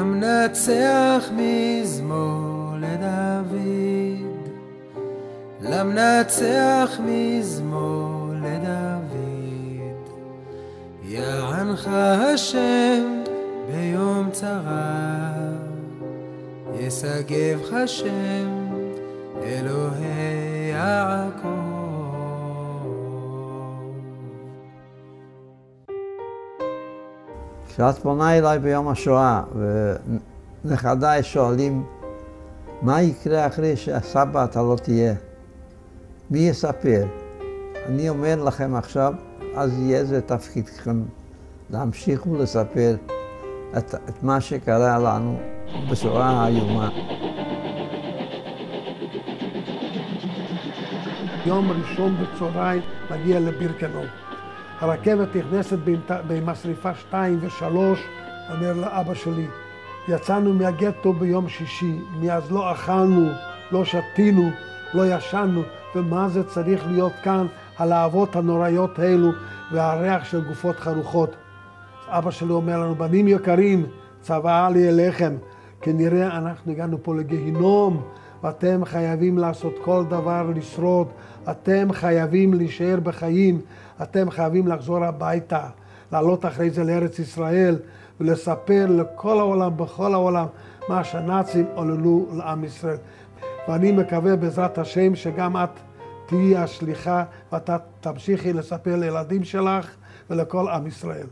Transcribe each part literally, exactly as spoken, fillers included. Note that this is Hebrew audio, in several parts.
למנצח מזמור לדוד, למנצח מזמור לדוד, יענך השם ביום צרה, יסגבך השם אלוהי יעקב. כשאת פונה אליי ביום השואה, ונכדיי שואלים, מה יקרה אחרי שהסבא אתה לא תהיה? מי יספר? אני אומר לכם עכשיו, אז יהיה זה תפקידכם להמשיך ולספר את, את מה שקרה לנו בשואה האיומה. יום ראשון בצהריים מגיע לבירקנאו. הרכבת נכנסת במסריפה שתיים ושלוש, אומר לאבא שלי, יצאנו מהגטו ביום שישי, מאז לא אכלנו, לא שתינו, לא ישנו, ומה זה צריך להיות כאן, הלהבות הנוראיות האלו והריח של גופות חרוכות. אבא שלי אומר לנו, בנים יקרים, צוואה לי אליכם, כנראה אנחנו הגענו פה לגיהינום, ואתם חייבים לעשות כל דבר לשרוד, אתם חייבים להישאר בחיים, אתם חייבים לחזור הביתה, לעלות אחרי זה לארץ ישראל, ולספר לכל העולם, בכל העולם, מה שהנאצים עוללו לעם ישראל. ואני מקווה בעזרת השם שגם את תהיי השליחה, ואתה תמשיכי לספר לילדים שלך ולכל עם ישראל.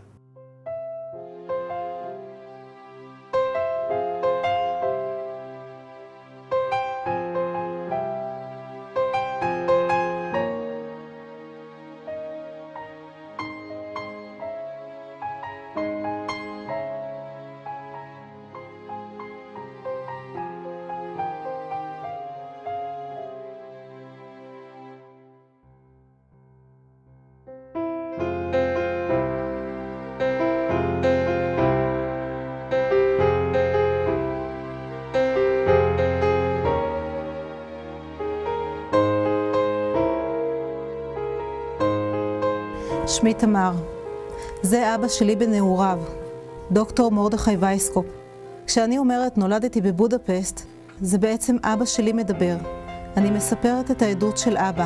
שמי תמר. זה אבא שלי בנעוריו, דוקטור מרדכי וייסקופ. כשאני אומרת נולדתי בבודפסט, זה בעצם אבא שלי מדבר. אני מספרת את העדות של אבא.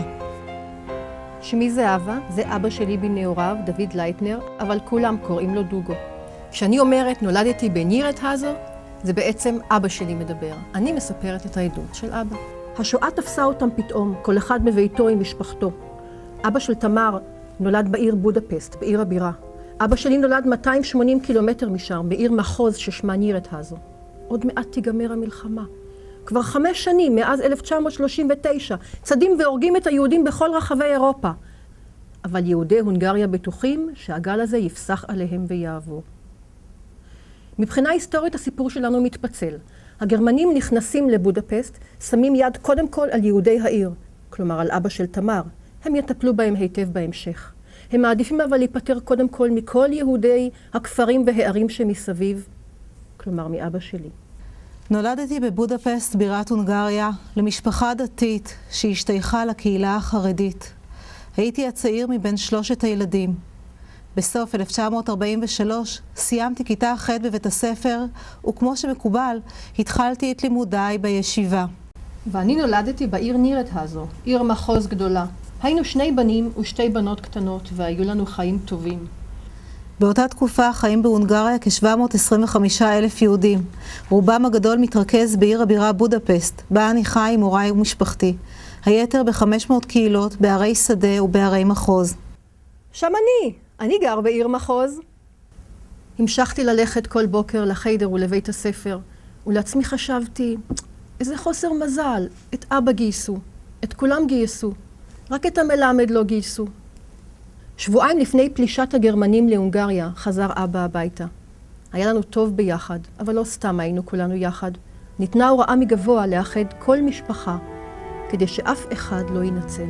שמי זה אבא, זה אבא שלי בנעוריו, דוד לייטנר, אבל כולם קוראים לו דוגו. כשאני אומרת נולדתי בנירת הזו, זה בעצם אבא שלי מדבר. אני מספרת את העדות של אבא. השואה תפסה אותם פתאום, כל אחד בביתו עם משפחתו. אבא של תמר נולד בעיר בודפסט, בעיר הבירה. אבא שלי נולד מאתיים ושמונים קילומטר משם, בעיר מחוז ששמה נירת הזו. עוד מעט תיגמר המלחמה. כבר חמש שנים, מאז אלף תשע מאות שלושים ותשע, צדים והורגים את היהודים בכל רחבי אירופה. אבל יהודי הונגריה בטוחים שהגל הזה יפסח עליהם ויעבור. מבחינה היסטורית הסיפור שלנו מתפצל. הגרמנים נכנסים לבודפסט, שמים יד קודם כל על יהודי העיר, כלומר על אבא של תמר. הם יטפלו בהם היטב בהמשך. הם מעדיפים אבל להיפטר קודם כל מכל יהודי הכפרים והערים שמסביב, כלומר מאבא שלי. נולדתי בבודפסט, בירת הונגריה, למשפחה דתית שהשתייכה לקהילה החרדית. הייתי הצעיר מבין שלושת הילדים. בסוף אלף תשע מאות ארבעים ושלוש סיימתי כיתה ח' בבית הספר, וכמו שמקובל, התחלתי את לימודיי בישיבה. ואני נולדתי בעיר נירת הזו, עיר מחוז גדולה. היינו שני בנים ושתי בנות קטנות, והיו לנו חיים טובים. באותה תקופה חיים בהונגריה כ-שבע מאות עשרים וחמישה אלף יהודים. רובם הגדול מתרכז בעיר הבירה בודפסט, בה אני חי עם הוריי ומשפחתי. היתר ב-חמש מאות קהילות, בערי שדה ובערי מחוז. שם אני, אני גר בעיר מחוז. המשכתי ללכת כל בוקר לחיידר ולבית הספר, ולעצמי חשבתי, איזה חוסר מזל, את אבא גייסו, את כולם גייסו. רק את המלמד לא גייסו. שבועיים לפני פלישת הגרמנים להונגריה חזר אבא הביתה. היה לנו טוב ביחד, אבל לא סתם היינו כולנו יחד. ניתנה הוראה מגבוה לאחד כל משפחה, כדי שאף אחד לא ינצל.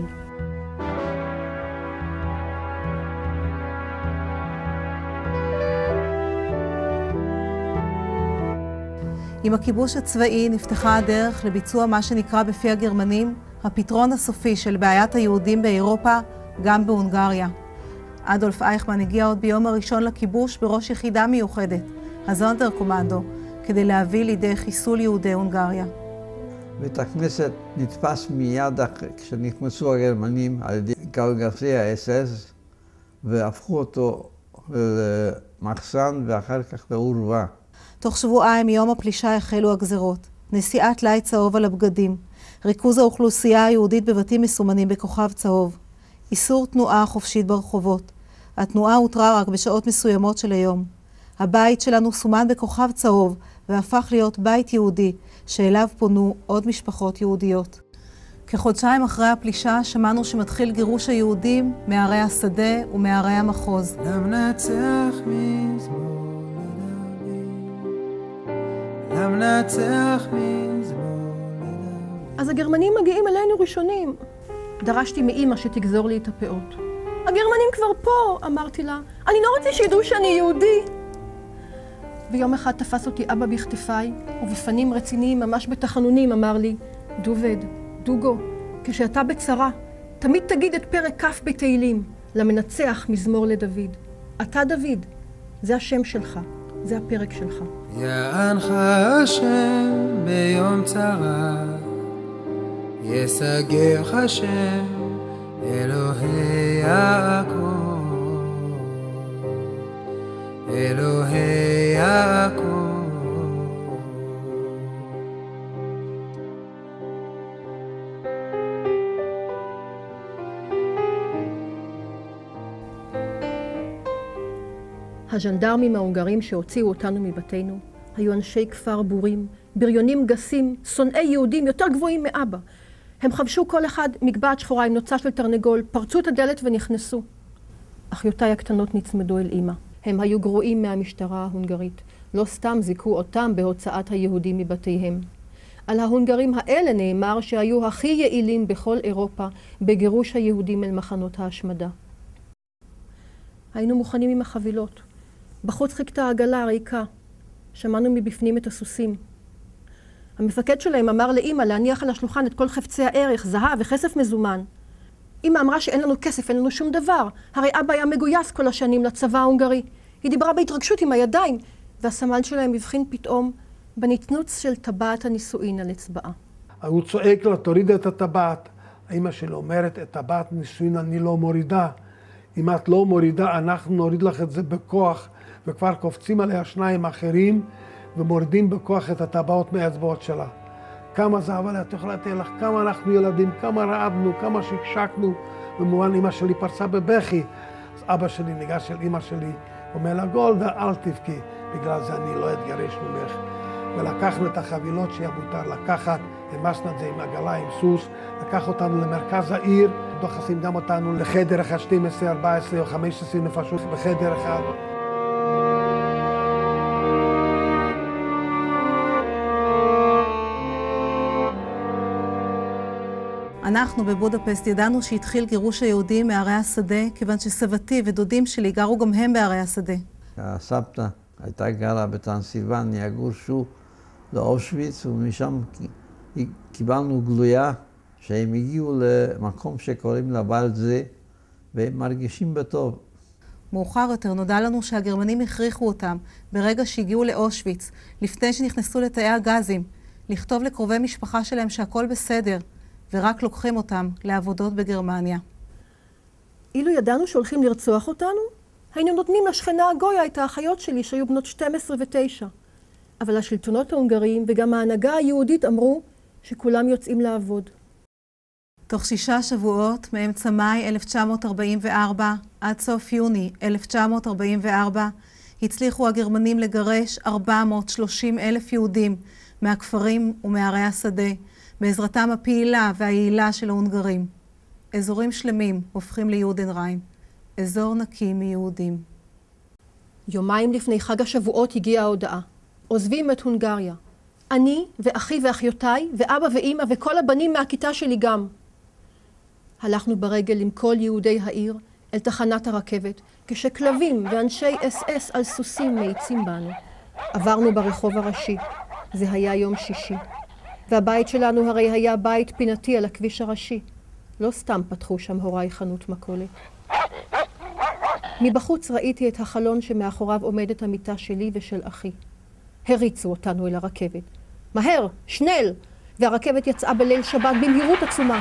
עם הכיבוש הצבאי נפתחה הדרך לביצוע מה שנקרא בפי הגרמנים הפתרון הסופי של בעיית היהודים באירופה, גם בהונגריה. אדולף אייכמן הגיע עוד ביום הראשון לכיבוש בראש יחידה מיוחדת, הזונדרקומנדו, כדי להביא לידי חיסול יהודי הונגריה. בית הכנסת נתפס מיד כשנכנסו הגרמנים על ידי גלגסי האס אס והפכו אותו למחסן ואחר כך לאורווה. תוך שבועיים מיום הפלישה החלו הגזרות. נשיאת ליט צהוב על הבגדים, ריכוז האוכלוסייה היהודית בבתים מסומנים בכוכב צהוב, איסור תנועה חופשית ברחובות. התנועה הותרה רק בשעות מסוימות של היום. הבית שלנו סומן בכוכב צהוב והפך להיות בית יהודי שאליו פונו עוד משפחות יהודיות. כחודשיים אחרי הפלישה שמענו שמתחיל גירוש היהודים מערי השדה ומערי המחוז. למנצח מזמור לדוד, למנצח מזמור לדוד. אז הגרמנים מגיעים אלינו ראשונים. דרשתי מאמא שתגזור לי את הפאות. הגרמנים כבר פה, אמרתי לה. אני לא רוצה שידעו שאני יהודי. ויום אחד תפס אותי אבא בכתפיי, ובפנים רציניים, ממש בתחנונים, אמר לי, דובד, דוגו, כשאתה בצרה, תמיד תגיד את פרק כ' בתהילים, למנצח מזמור לדוד. אתה דוד, זה השם שלך, זה הפרק שלך. יענך השם ביום צרה, יסגרך השם אלוהי יעקב, אלוהי יעקב. הז'נדרמים ההונגרים שהוציאו אותנו מבתינו היו אנשי כפר בורים, בריונים גסים, שונאי יהודים יותר גבוהים מאבא. הם חבשו כל אחד מגבעת שחורה עם נוצה של תרנגול, פרצו את הדלת ונכנסו. אחיותיי הקטנות נצמדו אל אמא. הם היו גרועים מהמשטרה ההונגרית. לא סתם זיכו אותם בהוצאת היהודים מבתיהם. על ההונגרים האלה נאמר שהיו הכי יעילים בכל אירופה בגירוש היהודים אל מחנות ההשמדה. היינו מוכנים עם החבילות. בחוץ חיכתה העגלה הריקה. שמענו מבפנים את הסוסים. המפקד שלהם אמר לאמא להניח על השולחן את כל חפצי הערך, זהב וכסף מזומן. אמא אמרה שאין לנו כסף, אין לנו שום דבר. הרי אבא היה מגויס כל השנים לצבא ההונגרי. היא דיברה בהתרגשות עם הידיים, והסמל שלהם הבחין פתאום בנצנוץ של טבעת הנישואין על אצבעה. הוא צועק לה, תוריד את הטבעת. האמא שלו אומרת, את טבעת נישואין אני לא מורידה. אם את לא מורידה, אנחנו נוריד לך את זה בכוח. וכבר קופצים עליה שניים אחרים, ומורידים בכוח את הטבעות מהאצבעות שלה. כמה זה, אבל את יכולה לתאר לך, כמה אנחנו ילדים, כמה רעבנו, כמה שקשקנו. במובן אמא שלי פרצה בבכי. אז אבא שלי ניגש אל אמא שלי, אומר לה, גולדה, אל תבכי, בגלל זה אני לא אתגרש ממך. ולקחנו את החבילות שהיה מותר לקחת, המסנו את זה עם עגלה, עם סוס, לקח אותנו למרכז העיר, דוחסים גם אותנו לחדר אחד, שתים עשרה, ארבע עשרה או חמש עשרה נפשות בחדר אחד. אנחנו בבודפסט ידענו שהתחיל גירוש היהודים מערי השדה, כיוון שסבתי ודודים שלי גרו גם הם בערי השדה. הסבתא הייתה גרה בטרנסילבניה, גורשו לאושוויץ, ומשם קיבלנו גלויה שהם הגיעו למקום שקוראים לה ולדזה, והם מרגישים בטוב. מאוחר יותר נודע לנו שהגרמנים הכריחו אותם, ברגע שהגיעו לאושוויץ, לפני שנכנסו לתאי הגזים, לכתוב לקרובי משפחה שלהם שהכל בסדר, ורק לוקחים אותם לעבודות בגרמניה. אילו ידענו שהולכים לרצוח אותנו, היינו נותנים לשכנה הגויה את האחיות שלי שהיו בנות שתים עשרה ותשע. אבל השלטונות ההונגריים וגם ההנהגה היהודית אמרו שכולם יוצאים לעבוד. תוך שישה שבועות, מאמצע מאי אלף תשע מאות ארבעים וארבע עד סוף יוני אלף תשע מאות ארבעים וארבע, הצליחו הגרמנים לגרש ארבע מאות ושלושים אלף יהודים מהכפרים ומערי השדה, בעזרתם הפעילה והיעילה של ההונגרים. אזורים שלמים הופכים ליודנריין, אזור נקי מיהודים. יומיים לפני חג השבועות הגיעה ההודעה. עוזבים את הונגריה. אני ואחי ואחיותיי ואבא ואמא וכל הבנים מהכיתה שלי גם. הלכנו ברגל עם כל יהודי העיר אל תחנת הרכבת, כשכלבים ואנשי אס אס על סוסים מאיצים בנו. עברנו ברחוב הראשי. זה היה יום שישי. והבית שלנו הרי היה בית פינתי על הכביש הראשי. לא סתם פתחו שם הוריי חנות מכולת. מבחוץ ראיתי את החלון שמאחוריו עומדת המיטה שלי ושל אחי. הריצו אותנו אל הרכבת. מהר, שנל! והרכבת יצאה בליל שבת במהירות עצומה.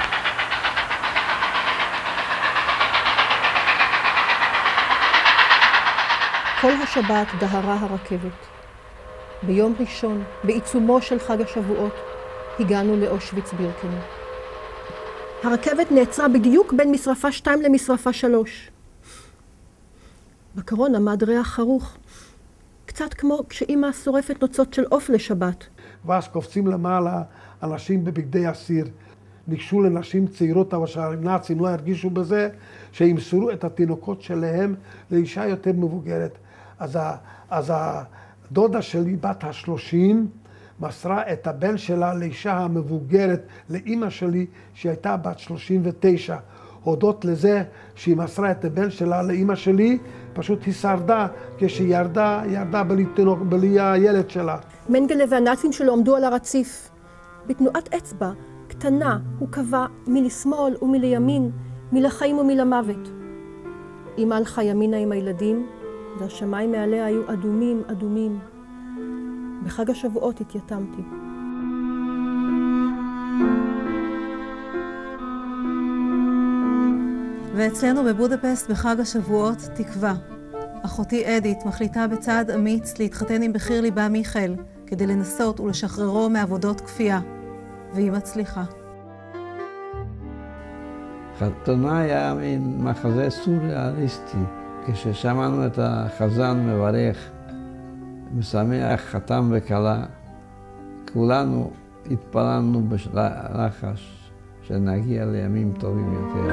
כל השבת דהרה הרכבת. ביום ראשון, בעיצומו של חג השבועות, הגענו לאושוויץ בירקנו. הרכבת נעצרה בדיוק בין משרפה שתיים למשרפה שלוש. בקרון עמד ריח חרוך, קצת כמו כשאמא שורפת נוצות של עוף לשבת. ואז קופצים למעלה אנשים בבגדי אסיר. ניגשו לנשים צעירות, אבל שהנאצים לא הרגישו בזה, שימסרו את התינוקות שלהם לאישה יותר מבוגרת. אז, ה, אז הדודה שלי, בת השלושים, מסרה את הבן שלה לאישה המבוגרת, לאמא שלי, שהייתה בת שלושים ותשע. הודות לזה שהיא מסרה את הבן שלה לאמא שלי, פשוט היא שרדה כשהיא ירדה, ירדה בלי, תינוק, בלי הילד שלה. מנגלה והנאצים שלו עמדו על הרציף. בתנועת אצבע קטנה הוא קבע מלשמאל ומלימין, מלחיים ומלמוות. אמא הלכה ימינה עם הילדים, והשמיים מעליה היו אדומים, אדומים. בחג השבועות התייתמתי. ואצלנו בבודפסט בחג השבועות תקווה. אחותי אדית מחליטה בצעד אמיץ להתחתן עם בחיר ליבה מיכאל, כדי לנסות ולשחררו מעבודות כפייה. והיא מצליחה. חתונה היה מין מחזה סוריאליסטי. כששמענו את החזן מברך, משמח חתם וכלה, כולנו התפללנו בלחש שנגיע לימים טובים יותר.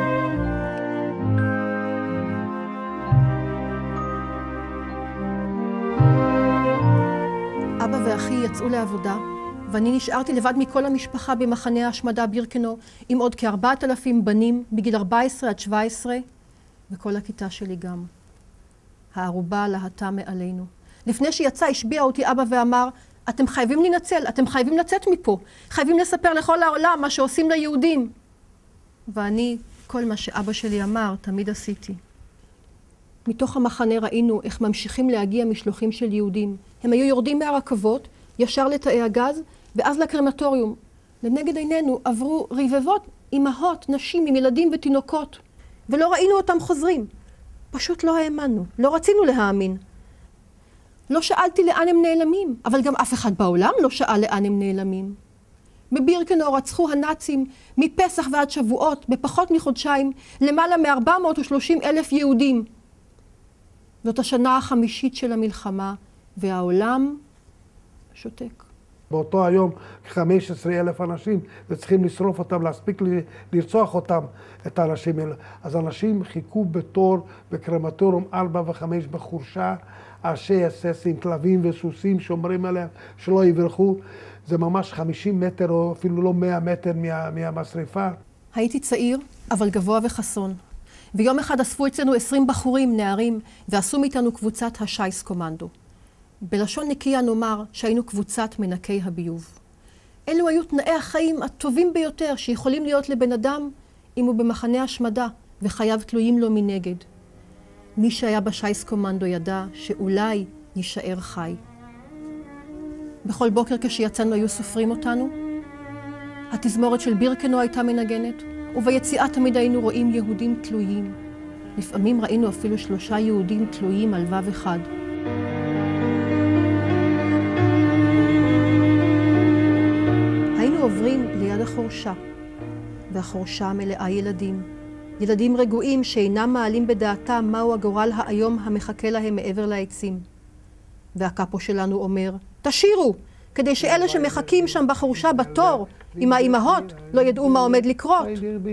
אבא ואחי יצאו לעבודה, ואני נשארתי לבד מכל המשפחה במחנה ההשמדה בירקנו, עם עוד כארבעת אלפים בנים בגיל ארבע עשרה עד שבע עשרה, וכל הכיתה שלי גם. הערובה להטה מעלינו. לפני שיצא השביע אותי אבא ואמר, אתם חייבים להינצל, אתם חייבים לצאת מפה, חייבים לספר לכל העולם מה שעושים ליהודים. ואני, כל מה שאבא שלי אמר, תמיד עשיתי. מתוך המחנה ראינו איך ממשיכים להגיע משלוחים של יהודים. הם היו יורדים מהרכבות, ישר לתאי הגז, ואז לקרמטוריום. לנגד עינינו עברו רבבות, אמהות, נשים עם ילדים ותינוקות. ולא ראינו אותם חוזרים. פשוט לא האמנו, לא רצינו להאמין. לא שאלתי לאן הם נעלמים, אבל גם אף אחד בעולם לא שאל לאן הם נעלמים. בבירקנו רצחו הנאצים מפסח ועד שבועות, בפחות מחודשיים, למעלה מ-ארבע מאות ושלושים אלף יהודים. זאת השנה החמישית של המלחמה, והעולם שותק. באותו היום חמישה עשר אלף אנשים, וצריכים לשרוף אותם, להספיק לרצוח אותם, את האנשים האלה. אז אנשים חיכו בתור בקרמטוריום ארבע וחמש בחורשה, אנשי אס אס עם כלבים וסוסים שומרים עליהם, שלא יברחו. זה ממש חמישים מטר או אפילו לא מאה מטר מה, מהמשריפה. הייתי צעיר, אבל גבוה וחסון. ויום אחד אספו אצלנו עשרים בחורים, נערים, ועשו מאיתנו קבוצת השייס קומנדו. בלשון נקייה נאמר שהיינו קבוצת מנקי הביוב. אלו היו תנאי החיים הטובים ביותר שיכולים להיות לבן אדם אם הוא במחנה השמדה וחייו תלויים לו מנגד. מי שהיה בשייס קומנדו ידע שאולי יישאר חי. בכל בוקר כשיצאנו היו סופרים אותנו. התזמורת של בירקנו הייתה מנגנת, וביציאה תמיד היינו רואים יהודים תלויים. לפעמים ראינו אפילו שלושה יהודים תלויים על וו אחד. היינו עוברים ליד החורשה, והחורשה מלאה ילדים. ילדים רגועים שאינם מעלים בדעתם מהו הגורל האיום המחכה להם מעבר לעצים. והקאפו שלנו אומר, תשירו, כדי שאלה שמחכים שם בחורשה בתור, עם האימהות, לא ידעו מה עומד לקרות.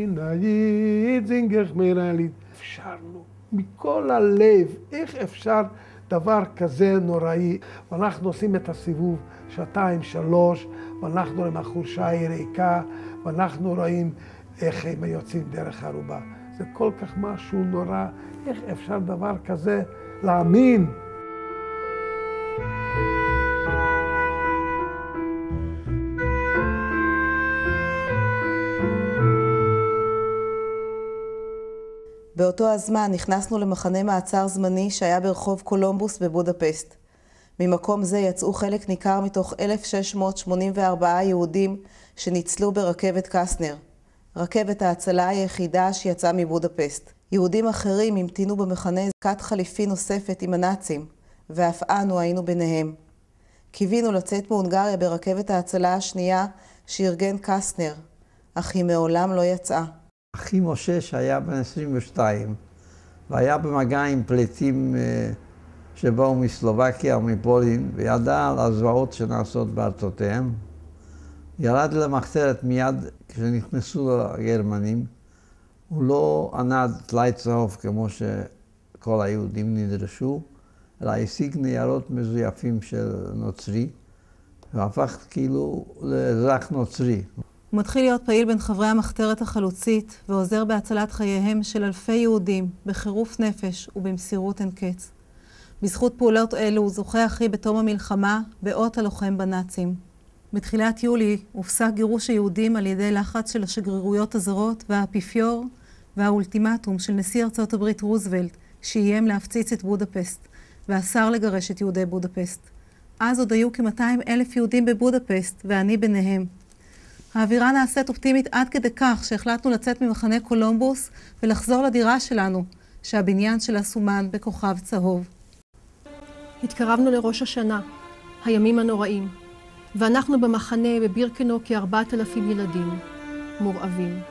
אפשרנו, מכל הלב, איך אפשר דבר כזה נוראי? ואנחנו עושים את הסיבוב שעתיים, שלוש, ואנחנו רואים החורשה היא ריקה, ואנחנו רואים איך הם יוצאים דרך ערובה. זה כל כך משהו נורא, איך אפשר דבר כזה להאמין? באותו הזמן נכנסנו למחנה מעצר זמני שהיה ברחוב קולומבוס בבודפסט. ממקום זה יצאו חלק ניכר מתוך אלף שש מאות שמונים וארבעה יהודים שניצלו ברכבת קסטנר, רכבת ההצלה היחידה שיצאה מבודפסט. יהודים אחרים המתינו במחנה זקת חליפי נוספת עם הנאצים, ואף אנו היינו ביניהם. קיווינו לצאת מהונגריה ברכבת ההצלה השנייה שארגן קסטנר, אך היא מעולם לא יצאה. אחי משה שהיה בן עשרים ושתיים, והיה במגע עם פליטים שבאו מסלובקיה או מפולין, וידע על הזוועות שנעשות בארצותיהם. ירד למחתרת מיד כשנכנסו הגרמנים. הוא לא ענד טלאי צהוב כמו שכל היהודים נדרשו, אלא השיג ניירות מזויפים של נוצרי, והפך כאילו לאזרח נוצרי. הוא מתחיל להיות פעיל בין חברי המחתרת החלוצית, ועוזר בהצלת חייהם של אלפי יהודים, בחירוף נפש ובמסירות אין קץ. בזכות פעולות אלו הוא זוכה אחי בתום המלחמה באות הלוחם בנאצים. בתחילת יולי הופסק גירוש היהודים על ידי לחץ של השגרירויות הזרות והאפיפיור והאולטימטום של נשיא ארצות הברית רוזוולט, שאיים להפציץ את בודפסט, ואסר לגרש את יהודי בודפסט. אז עוד היו כ-מאתיים אלף יהודים בבודפסט, ואני ביניהם. האווירה נעשית אופטימית עד כדי כך שהחלטנו לצאת ממחנה קולומבוס ולחזור לדירה שלנו, שהבניין שלה סומן בכוכב צהוב. התקרבנו לראש השנה, הימים הנוראים, ואנחנו במחנה בבירקנו כארבעת אלפים ילדים, מורעבים.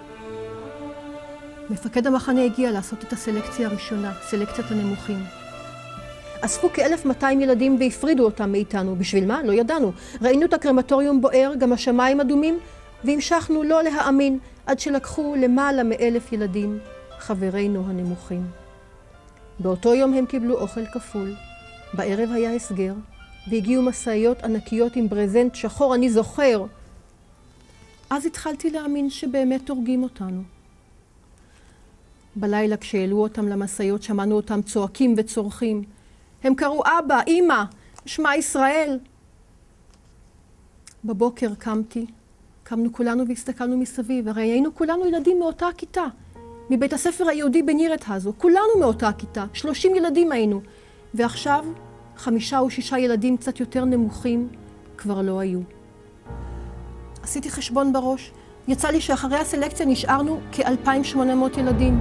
מפקד המחנה הגיע לעשות את הסלקציה הראשונה, סלקציית הנמוכים. אספו כאלף מאתיים ילדים והפרידו אותם מאיתנו. בשביל מה? לא ידענו. ראינו את הקרמטוריום בוער, גם השמיים אדומים, והמשכנו לא להאמין עד שלקחו למעלה מאלף ילדים, חברינו הנמוכים. באותו יום הם קיבלו אוכל כפול. בערב היה הסגר, והגיעו מסעיות ענקיות עם ברזנט שחור, אני זוכר. אז התחלתי להאמין שבאמת הורגים אותנו. בלילה כשהעלו אותם למסעיות שמענו אותם צועקים וצורכים. הם קראו אבא, אמא, שמע ישראל. בבוקר קמתי, קמנו כולנו והסתכלנו מסביב, הרי היינו כולנו ילדים מאותה כיתה, מבית הספר היהודי בנירת הזו, כולנו מאותה כיתה, שלושים ילדים היינו, ועכשיו חמישה או שישה ילדים קצת יותר נמוכים כבר לא היו. עשיתי חשבון בראש, יצא לי שאחרי הסלקציה נשארנו כ-אלפיים ושמונה מאות ילדים.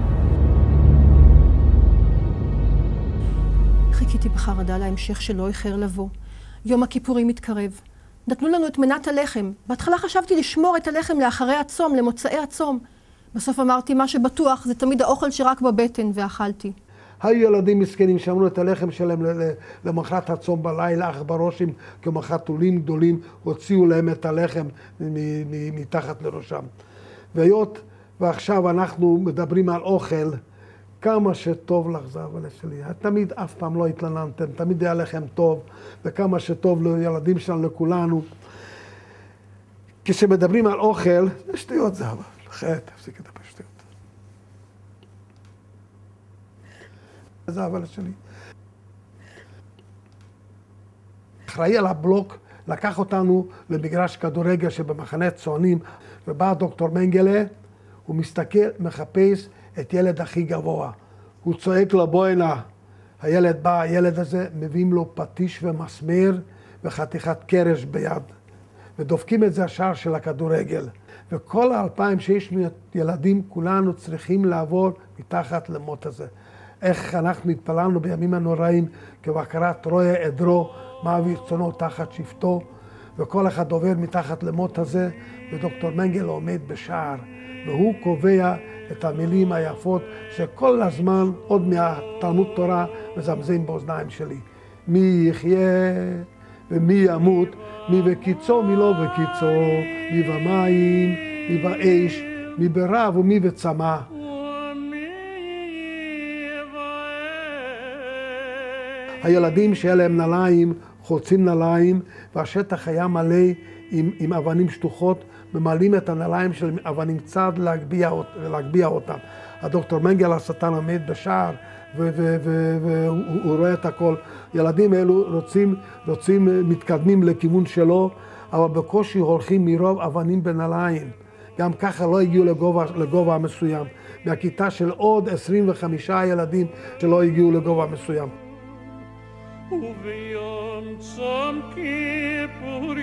חיכיתי בחרדה להמשך שלא איחר לבוא. יום הכיפורים מתקרב. נתנו לנו את מנת הלחם. בהתחלה חשבתי לשמור את הלחם לאחרי הצום, למוצאי הצום. בסוף אמרתי, מה שבטוח זה תמיד האוכל שרק בבטן, ואכלתי. היו ילדים מסכנים שמנו את הלחם שלהם למחרת הצום בלילה, אך בראשים כמו חתולים גדולים הוציאו להם את הלחם מתחת לראשם. והיות ועכשיו אנחנו מדברים על אוכל, כמה שטוב לך זהבה שלי. תמיד אף פעם לא התלננתם, תמיד היה לכם טוב, וכמה שטוב לילדים שלנו, לכולנו. כשמדברים על אוכל, זה שטויות זהבה. לכן תפסיק לדבר שטויות. זהבה שלי. אחראי על הבלוק לקח אותנו למגרש כדורגל שבמחנה צוענים, ובא דוקטור מנגלה, הוא מסתכל, מחפש את ילד הכי גבוה. הוא צועק לו, בוא הנה. הילד בא, הילד הזה, מביאים לו פטיש ומסמר וחתיכת קרש ביד. ודופקים את זה השער של הכדורגל. וכל האלפיים שיש ילדים, כולנו צריכים לעבור מתחת למות הזה. איך אנחנו התפללנו בימים הנוראים, כבקרת רואה עדרו, מעביר צונו תחת שבטו, וכל אחד עובר מתחת למות הזה, ודוקטור מנגל עומד בשער, והוא קובע את המילים היפות שכל הזמן, עוד מהתלמוד תורה, מזמזם באוזניים שלי. מי יחיה ומי ימות, מי בקיצו, מי לא בקיצו, מי במים, מי באש, מי ברב ומי בצמא. הילדים שהיה להם נעליים, חולצים נעליים, והשטח היה מלא עם, עם אבנים שטוחות, ממלאים את הנעליים של אבנים צד להגביה, להגביה אותם. הדוקטור מנגל השטן עומד בשער, והוא רואה את הכל. ילדים אלו רוצים, רוצים, מתקדמים לכיוון שלו, אבל בקושי הולכים מרוב אבנים בנעליים. גם ככה לא הגיעו לגובה, לגובה מסוים. מהכיתה של עוד עשרים וחמישה ילדים שלא הגיעו לגובה מסוים. zum Kippur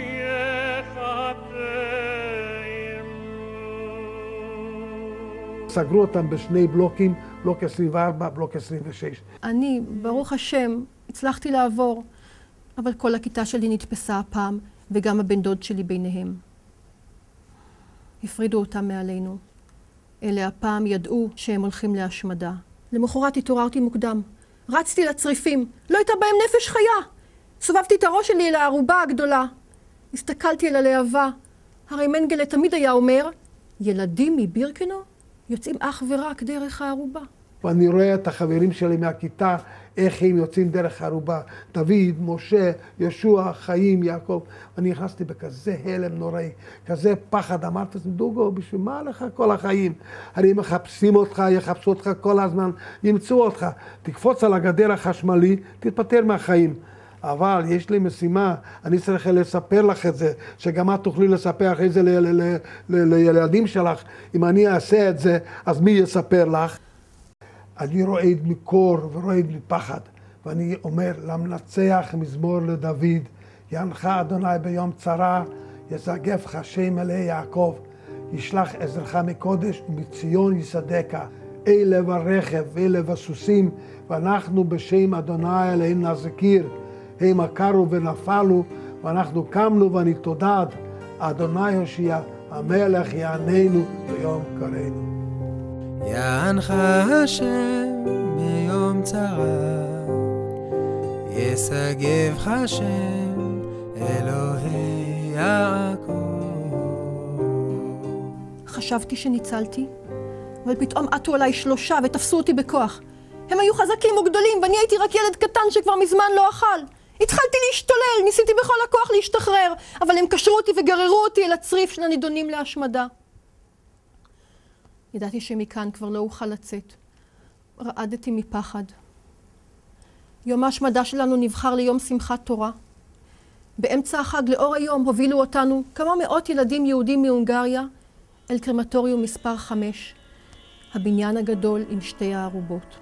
סגרו אותם בשני בלוקים, בלוק עשרים וארבע, בלוק עשרים ושש. אני, ברוך השם, הצלחתי לעבור, אבל כל הכיתה שלי נתפסה הפעם, וגם הבן דוד שלי ביניהם. הפרידו אותם מעלינו. אלה הפעם ידעו שהם הולכים להשמדה. למחרת התעוררתי מוקדם. רצתי לצריפים, לא הייתה בהם נפש חיה. סובבתי את הראש שלי אל הערובה הגדולה. הסתכלתי אל הלהבה. הרי מנגלה תמיד היה אומר, ילדים מבירקנו יוצאים אך ורק דרך הערובה. ואני רואה את החברים שלי מהכיתה, איך הם יוצאים דרך הערובה. דוד, משה, ישוע, חיים, יעקב. ואני נכנסתי בכזה הלם נוראי, כזה פחד. אמרתי, דוגו, בשביל מה לך כל החיים? הרי מחפשים אותך, יחפשו אותך כל הזמן, ימצאו אותך. תקפוץ על הגדר החשמלי, תתפטר מהחיים. אבל יש לי משימה, אני צריך לספר לך את זה, שגם את תוכלי לספר אחרי זה לילדים שלך. אם אני אעשה את זה, אז מי יספר לך? אני רועד מקור ורועד מפחד, ואני אומר, למנצח מזמור לדוד, ינך אדוני ביום צרה, ישגבך שם אלי יעקב, ישלח עזרך מקודש ומציון יסדקה, אי לב הרכב ואי לב הסוסים, ואנחנו בשם אדוני אליהם נזכיר, הם עקרו ונפלו, ואנחנו קמנו ונתעודד, אדוני הושיע, המלך יעננו ביום קראנו. יענך השם ביום צרה, ישגבך השם אלוהי יעקב. חשבתי שניצלתי, אבל פתאום עטו עליי שלושה ותפסו אותי בכוח. הם היו חזקים וגדולים, ואני הייתי רק ילד קטן שכבר מזמן לא אכל. התחלתי להשתולל, ניסיתי בכל הכוח להשתחרר, אבל הם קשרו אותי וגררו אותי אל הצריף של הנידונים להשמדה. ידעתי שמכאן כבר לא אוכל לצאת. רעדתי מפחד. יום ההשמדה שלנו נבחר ליום שמחת תורה. באמצע החג לאור היום הובילו אותנו כמה מאות ילדים יהודים מהונגריה אל קרמטוריום מספר חמש, הבניין הגדול עם שתי הערובות.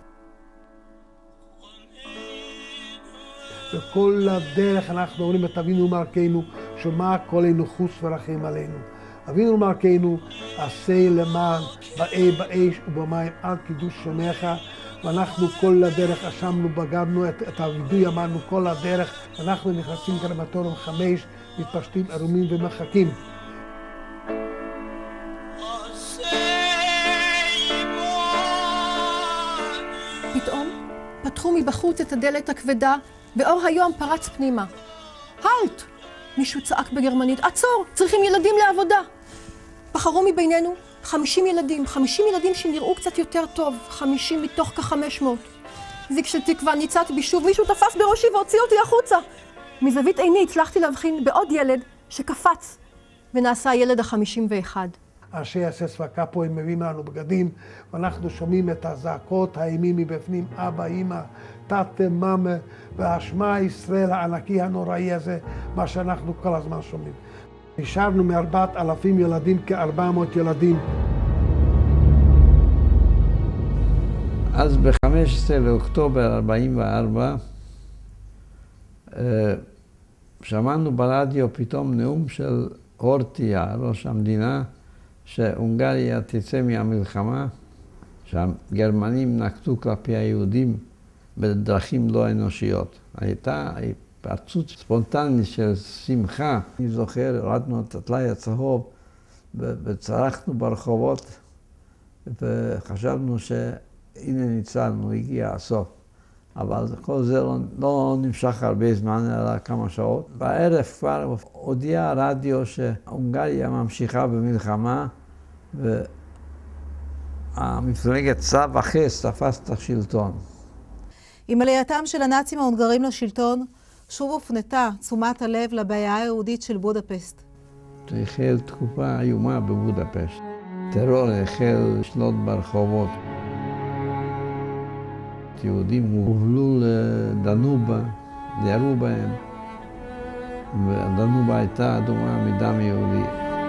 וכל הדרך אנחנו אומרים את אבינו מלכנו, שמע קולנו חוס ורחם עלינו. אבינו מלכנו, עשה למען באי באש ובמים על קידוש שמך, ואנחנו כל הדרך אשמנו, בגדנו, את, את הווידוי אמרנו כל הדרך, אנחנו נכנסים קרמטוריום חמש, מתפשטים ערומים ומחכים. פתאום פתחו מבחוץ את הדלת הכבדה, ואור היום פרץ פנימה. הלט! מישהו צעק בגרמנית, עצור! צריכים ילדים לעבודה! בחרו מבינינו חמישים ילדים, חמישים ילדים שנראו קצת יותר טוב, חמישים מתוך כחמש מאות. זיק של תקווה, ניצת בי שוב, מישהו תפס בראשי והוציא אותי החוצה. מזווית עיני הצלחתי להבחין בעוד ילד שקפץ, ונעשה הילד החמישים ואחד. אנשי הסס והקפו הם מביאים לנו בגדים, ואנחנו שומעים את הזעקות האימים מבפנים, אבא, אמא, תת, מאמה, והשמע ישראל הענקי הנוראי הזה, מה שאנחנו כל הזמן שומעים. נשארנו מארבעת אלפים ילדים כארבע מאות ילדים. אז ב-חמישה עשר לאוקטובר ארבעים וארבע שמענו ברדיו פתאום נאום של הורטיה, ראש המדינה, שהונגריה תצא מהמלחמה, שהגרמנים נקטו כלפי היהודים בדרכים לא אנושיות. הייתה התפרצות ספונטנית של שמחה. אני זוכר, הורדנו את הטלאי הצהוב וצרחנו ברחובות וחשבנו שהנה ניצלנו, הגיע הסוף. אבל כל זה לא, לא נמשך הרבה זמן, אלא כמה שעות. בערב כבר הודיע הרדיו שהונגריה ממשיכה במלחמה, והמפלגת צו החס תפס את השלטון. עם עלייתם של הנאצים ההונגרים לשלטון, שוב הופנתה תשומת הלב לבעיה היהודית של בודפשט. החל תקופה איומה בבודפשט. טרור החל לשלוט ברחובות. יהודים הובלו לדנובה, ירו בהם, והדנובה הייתה אדומה מדם יהודי.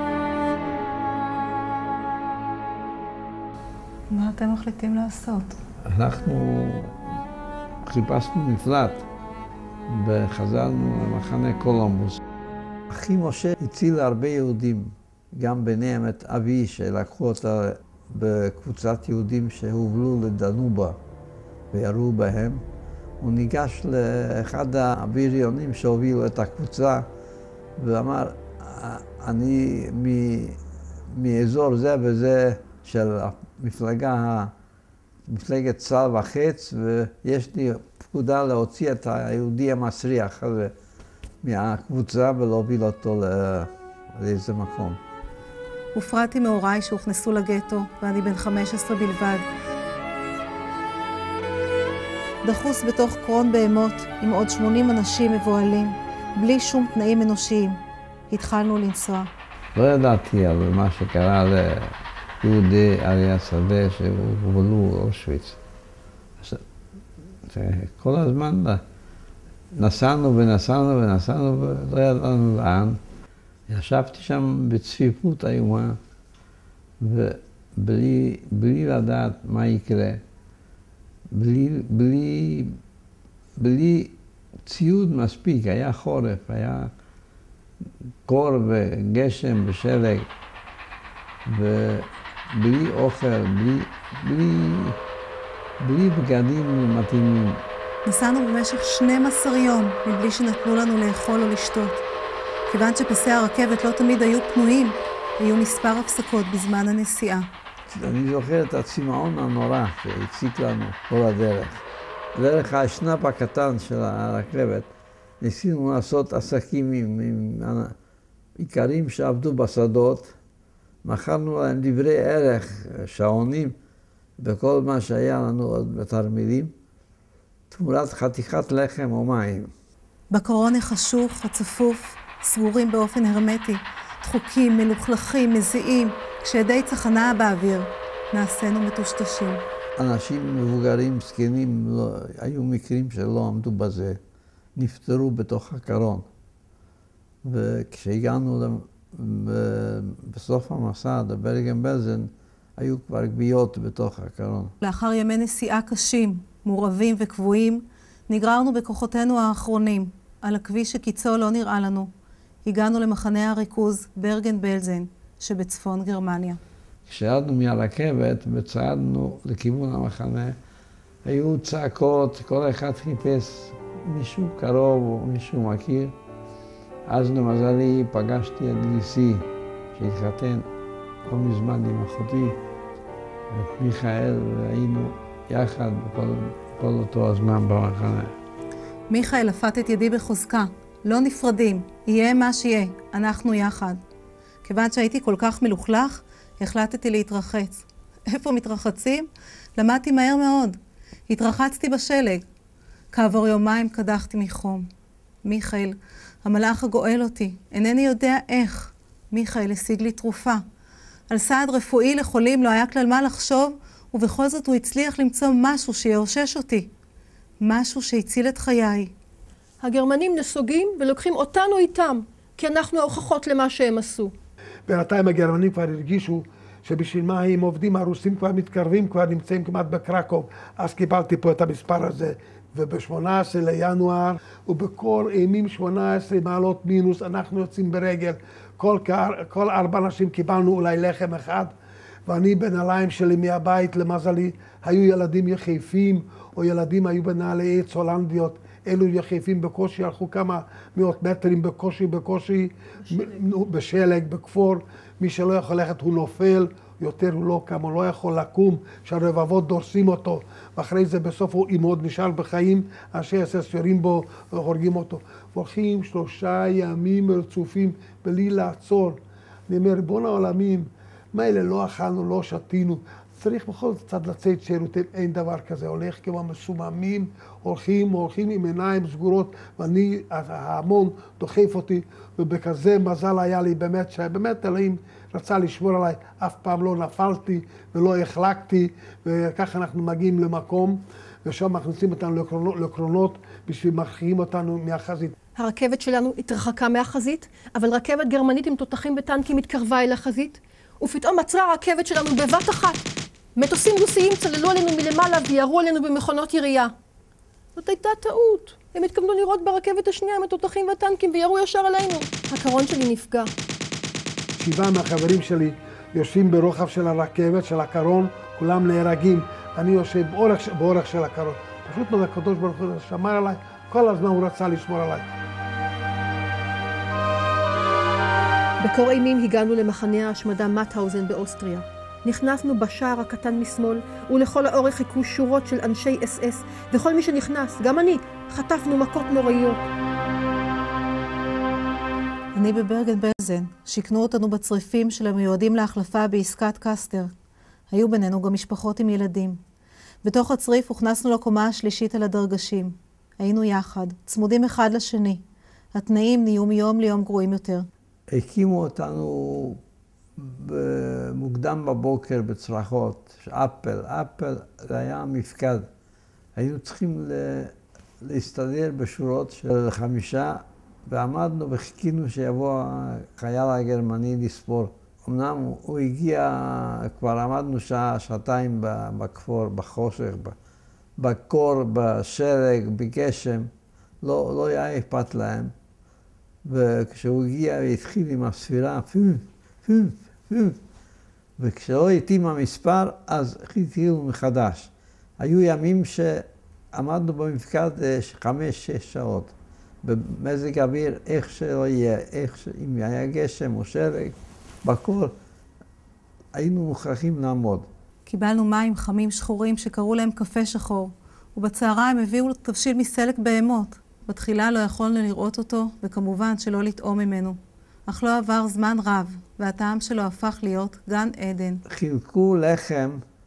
מה אתם מחליטים לעשות? אנחנו חיפשנו מפלט וחזרנו למחנה קולומבוס. אחי משה הציל הרבה יהודים, גם ביניהם את אבי שלקחו אותה בקבוצת יהודים שהובלו לדנובה וירו בהם. הוא ניגש לאחד הבריונים שהובילו את הקבוצה ואמר, אני מאזור זה וזה של המפלגה, מפלגת צלב החץ, ויש לי פקודה להוציא את היהודי המסריח הזה מהקבוצה ולהוביל אותו לאיזה מקום. הופרדתי מהוריי שהוכנסו לגטו, ואני בן חמש עשרה בלבד. דחוס בתוך קרון בהמות עם עוד שמונים אנשים מבועלים, בלי שום תנאים אנושיים. התחלנו לנסוע. לא ידעתי על מה שקרה ליהודי אריה שדה שהובלו לאושוויץ. כל הזמן נסענו ונסענו ונסענו ולא ידענו לאן. ישבתי שם בצפיפות איומה, ובלי בלי לדעת מה יקרה, בלי, בלי, בלי ציוד מספיק. היה חורף, היה קור וגשם ושלג, ובלי אוכל, בלי, בלי, בלי בגדים מתאימים. נסענו במשך שנים עשר יום מבלי שנתנו לנו לאכול או לשתות. כיוון שפסי הרכבת לא תמיד היו פנויים, היו מספר הפסקות בזמן הנסיעה. אני זוכר את הצמאון הנורא שהציק לנו כל הדרך. דרך האשנב הקטן של הרכבת, ניסינו לעשות עסקים עם, עם איכרים שעבדו בשדות, מכרנו להם דברי ערך, שעונים, וכל מה שהיה לנו עוד בתרמילים, תמורת חתיכת לחם או מים. בקרון החשוך, הצפוף, סגורים באופן הרמטי, דחוקים, מלוכלכים, מזיעים, כשידי צחנה באוויר, נעשינו מטושטשים. אנשים מבוגרים, זקנים, לא, היו מקרים שלא עמדו בזה, נפטרו בתוך הקרון. וכשהגענו בסוף המסע, לברגן בלזן, היו כבר גוויות בתוך הקרון. לאחר ימי נסיעה קשים, מורעבים וקבועים, נגררנו בכוחותינו האחרונים, על הכביש שקיצו לא נראה לנו. הגענו למחנה הריכוז ברגן בלזן שבצפון גרמניה. כשירדנו מהרכבת וצעדנו לכיוון המחנה, היו צעקות, כל אחד חיפש מישהו קרוב או מישהו מכיר. אז למזלי פגשתי את גיסי שהתחתן לא מזמן עם אחותי, את מיכאל, והיינו יחד בכל, כל אותו הזמן במחנה. מיכאל לפת את ידי בחוזקה. לא נפרדים, יהיה מה שיהיה, אנחנו יחד. כיוון שהייתי כל כך מלוכלך, החלטתי להתרחץ. איפה מתרחצים? למדתי מהר מאוד. התרחצתי בשלג. כעבור יומיים קדחתי מחום. מיכאל, המלאך הגואל אותי, אינני יודע איך. מיכאל השיג לי תרופה. על סעד רפואי לחולים לא היה כלל מה לחשוב, ובכל זאת הוא הצליח למצוא משהו שיאושש אותי. משהו שהציל את חיי. הגרמנים נסוגים ולוקחים אותנו איתם, כי אנחנו ההוכחות למה שהם עשו. בינתיים הגרמנים כבר הרגישו שבשביל מה הם עובדים, הרוסים כבר מתקרבים, כבר נמצאים כמעט בקרקוב. אז קיבלתי פה את המספר הזה. וב-שמונה עשרה לינואר, ובקור אימים שמונה עשרה מעלות מינוס, אנחנו יוצאים ברגל. כל, כל ארבע אנשים קיבלנו אולי לחם אחד, ואני בנעליים שלי מהבית, למזלי, היו ילדים יחפים, או ילדים היו בנעלי עץ הולנדיות. אלו יחפים בקושי, הלכו כמה מאות מטרים בקושי, בקושי, בשלג, בכפור. מי שלא יכול ללכת הוא נופל, יותר הוא לא קם, הוא לא יכול לקום, שהרבבות דורסים אותו. ואחרי זה בסוף הוא אם עוד נשאר בחיים, אנשי אס אס יורים בו והורגים אותו. והולכים שלושה ימים רצופים בלי לעצור. אני אומר, ריבון העולמים, מה אלה לא אכלנו, לא שתינו. צריך בכל זאת קצת לצאת שירותים, אין דבר כזה. הולך כמו מסוממים, הולכים, הולכים עם עיניים סגורות, ואני, ההמון דוחף אותי, ובכזה מזל היה לי באמת, שבאמת אלוהים רצה לשמור עליי, אף פעם לא נפלתי ולא החלקתי, וככה אנחנו מגיעים למקום, ושם מכניסים אותנו לקרונות, לקרונות בשביל מכריעים אותנו מהחזית. הרכבת שלנו התרחקה מהחזית, אבל רכבת גרמנית עם תותחים וטנקים התקרבה אל החזית, ופתאום עצרה הרכבת שלנו בבת אחת. מטוסים רוסיים צללו עלינו מלמעלה וירו עלינו במכונות ירייה. זאת הייתה טעות. הם התכוונו לראות ברכבת השנייה עם התותחים והטנקים וירו ישר עלינו. הקרון שלי נפגע. שבעה מהחברים שלי יושבים ברוחב של הרכבת, של הקרון, כולם נהרגים. אני יושב באורך, באורך של הקרון. פשוט מאוד הקדוש ברוך הוא שמר עליי, כל הזמן הוא רצה לשמור עליי. בקור אימים הגענו למחנה ההשמדה מאטהאוזן באוסטריה. נכנסנו בשער הקטן משמאל, ולכל האורך חיכו שורות של אנשי אס אס, וכל מי שנכנס, גם אני, חטפנו מכות נוראיות. אני בברגן בלזן, שיכנו אותנו בצריפים של המיועדים להחלפה בעסקת קסטר. היו בינינו גם משפחות עם ילדים. בתוך הצריף הוכנסנו לקומה השלישית על הדרגשים. היינו יחד, צמודים אחד לשני. התנאים נהיו מיום ליום גרועים יותר. הקימו אותנו מוקדם בבוקר בצרחות, אפל, אפל זה היה מפקד. היינו צריכים להסתדר בשורות של חמישה, ועמדנו וחיכינו שיבוא החייל הגרמני לספור. אמנם הוא הגיע, כבר עמדנו שעה, שעתיים בכפור, בחושך, בקור, בשרג, בגשם. לא, לא היה אכפת להם. וכשהוא הגיע והתחיל עם הספירה, פיו, פיו, פיו. וכשלא התאים המספר, אז התחילו מחדש. היו ימים שעמדנו במפקד חמש, שש שעות. במזג אוויר, איך שלא יהיה, איך ש... אם היה גשם או שרג, בכל, היינו מוכרחים לעמוד. קיבלנו מים חמים שחורים שקראו להם קפה שחור, ובצהריים הביאו תבשיל מסלק בהמות. בתחילה לא יכולנו לראות אותו, וכמובן שלא לטעום ממנו. אך לא עבר זמן רב, והטעם שלו הפך להיות גן עדן. חילקו לחם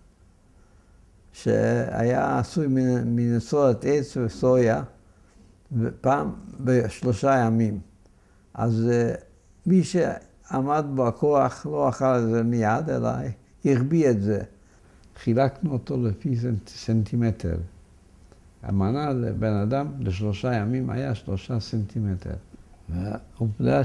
שהיה עשוי מנסורת עץ וסויה, פעם בשלושה ימים. אז מי שעמד בו הכוח לא אכל את זה מיד, אלא הרביע את זה. חילקנו אותו לפי סנטימטר. המנה לבן אדם לשלושה ימים היה שלושה סנטימטר. והעובדה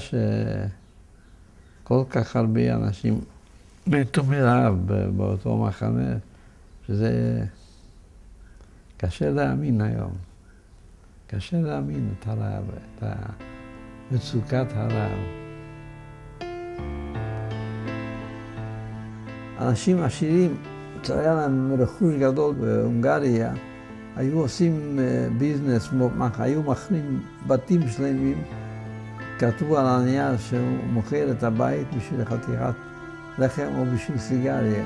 שכל כך הרבה אנשים מתו מרעב באותו מחנה, שזה קשה להאמין היום. קשה להאמין את הרעב, את מצוקת הרעב. אנשים עשירים, היה להם רכוש גדול בהונגריה, היו עושים ביזנס, היו מכרים בתים שלמים, כתבו על הנייר שהוא מוכר את הבית בשביל חתיכת לחם או בשביל סיגריה.